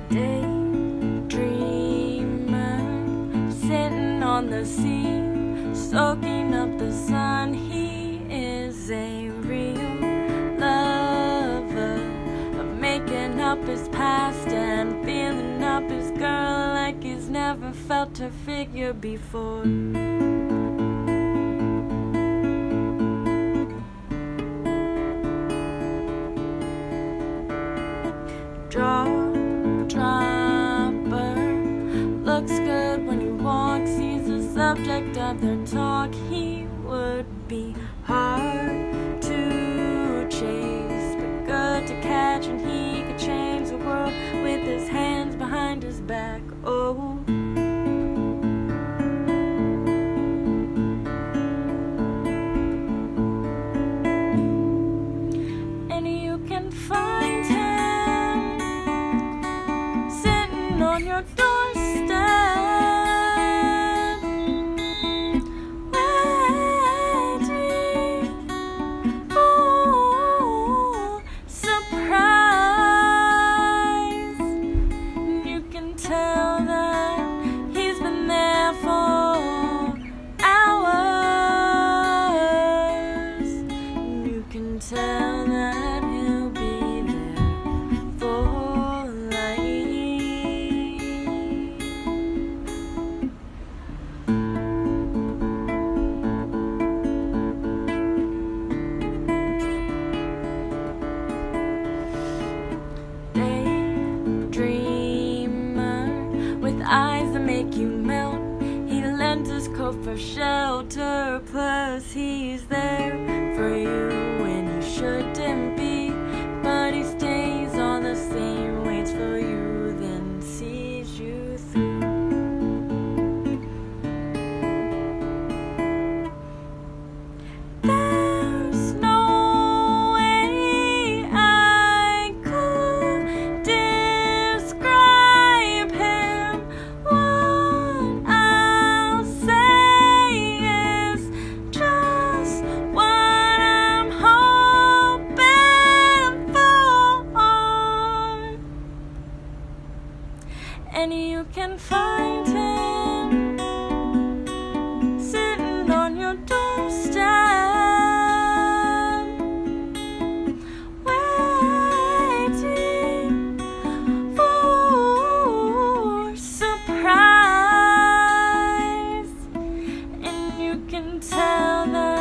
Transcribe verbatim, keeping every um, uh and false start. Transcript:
Daydreamer, sitting on the sea, soaking up the sun. He is a real lover of making up his past and feeling up his girl like he's never felt her figure before. Jaw dropper, looks good when he walks. He's the subject of their talk. He would be hard to chase, but good to catch, and he could change the world with his hands behind his back. Oh, and you can find him on your doorstep, waiting for surprise. You can tell that he's been there for hours. You can tell that he'll be there for life. With eyes that make you melt, he lent his coat for shelter. Plus he's there for you when you shouldn't be, but he stays all the same, waits for you, then sees you through. There's no way I could describe him. What I'll say is just what I'm hoping for. And you can find him sitting on your doorstep, waiting for surprise. And you can tell that